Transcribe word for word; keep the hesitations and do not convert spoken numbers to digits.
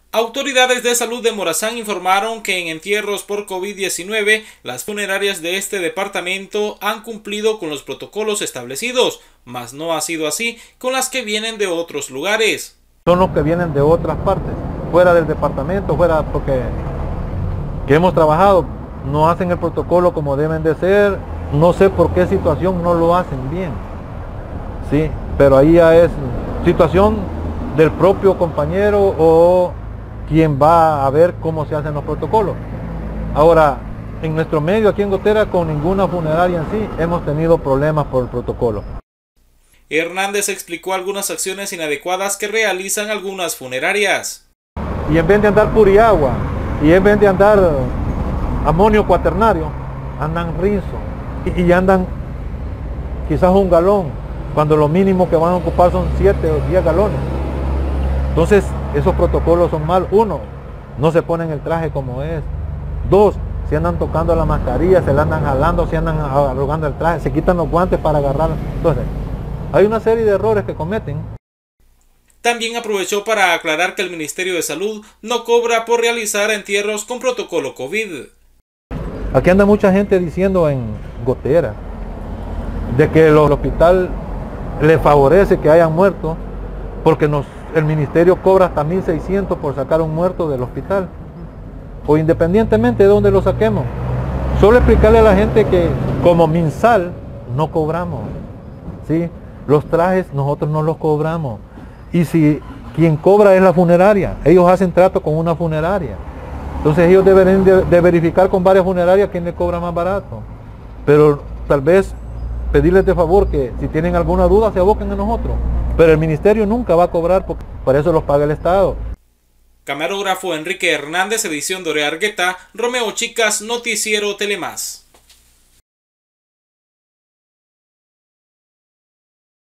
Autoridades de salud de Morazán informaron que en entierros por COVID diecinueve, las funerarias de este departamento han cumplido con los protocolos establecidos, mas no ha sido así con las que vienen de otros lugares. Son los que vienen de otras partes, fuera del departamento, fuera porque que hemos trabajado, no hacen el protocolo como deben de ser, no sé por qué situación no lo hacen bien, sí, pero ahí ya es situación del propio compañero o quien va a ver cómo se hacen los protocolos. Ahora, en nuestro medio aquí en Gotera, con ninguna funeraria en sí, hemos tenido problemas por el protocolo. Hernández explicó algunas acciones inadecuadas que realizan algunas funerarias. Y en vez de andar puriagua, y en vez de andar amonio cuaternario, andan rizo, y, y andan quizás un galón, cuando lo mínimo que van a ocupar son siete o diez galones. Entonces, esos protocolos son malos. Uno, no se ponen el traje como es. Dos, se andan tocando la mascarilla, se la andan jalando, se andan arrugando el traje, se quitan los guantes para agarrar. Entonces, hay una serie de errores que cometen. También aprovechó para aclarar que el Ministerio de Salud no cobra por realizar entierros con protocolo COVID. Aquí anda mucha gente diciendo en Gotera de que el hospital le favorece que hayan muerto porque nos el ministerio cobra hasta mil seiscientos por sacar un muerto del hospital, o independientemente de dónde lo saquemos. Solo explicarle a la gente que como MinSal no cobramos, ¿sí? Los trajes nosotros no los cobramos, y si quien cobra es la funeraria, ellos hacen trato con una funeraria, entonces ellos deberían de, de verificar con varias funerarias quién le cobra más barato, pero tal vez pedirles de favor que si tienen alguna duda se aboquen a nosotros. Pero el ministerio nunca va a cobrar porque para eso los paga el Estado. Camarógrafo Enrique Hernández, edición Dorea Argueta, Romeo Chicas, Noticiero Telemás.